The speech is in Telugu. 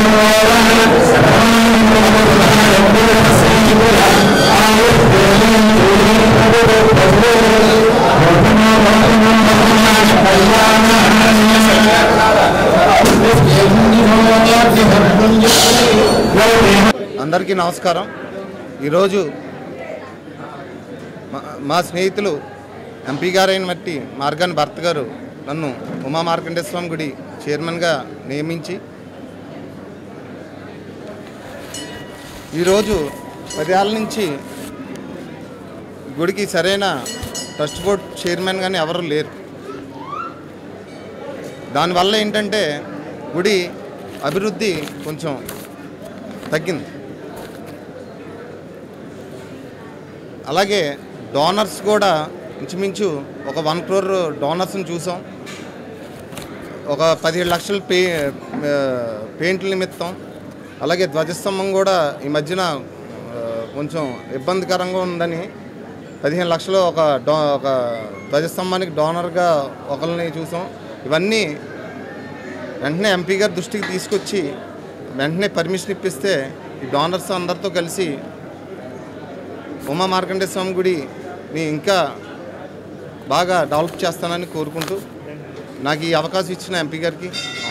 అందరికీ నమస్కారం। ఈరోజు మా స్నేహితులు ఎంపీ గారైన మట్టి మార్గాని భర్త గారు నన్ను ఉమా మార్కండేయ స్వామి గుడి చైర్మన్గా నియమించి ఈరోజు 10 ఏళ్ళ నుంచి గుడికి సరైన ట్రస్ట్ బోర్డ్ చైర్మన్ కానీ ఎవరు లేరు। దానివల్ల ఏంటంటే గుడి అభివృద్ధి కొంచెం తగ్గింది। అలాగే డోనర్స్ కూడా ఇంచుమించు ఒక 1 crore డోనర్స్ని చూసాం। ఒక 17 లక్షల పెయింట్ల నిమిత్తం, అలాగే ధ్వజస్తంభం కూడా ఈ మధ్యన కొంచెం ఇబ్బందికరంగా ఉందని 15 లక్షలు ఒక ధ్వజస్తంభానికి డోనర్గా ఒకరిని చూసాం। ఇవన్నీ వెంటనే ఎంపీ గారి దృష్టికి తీసుకొచ్చి వెంటనే పర్మిషన్ ఇప్పిస్తే ఈ డోనర్స్ అందరితో కలిసి ఉమా మార్కండేయ స్వామి గుడిని ఇంకా బాగా డెవలప్ చేస్తానని కోరుకుంటూ నాకు ఈ అవకాశం ఇచ్చిన ఎంపీ గారికి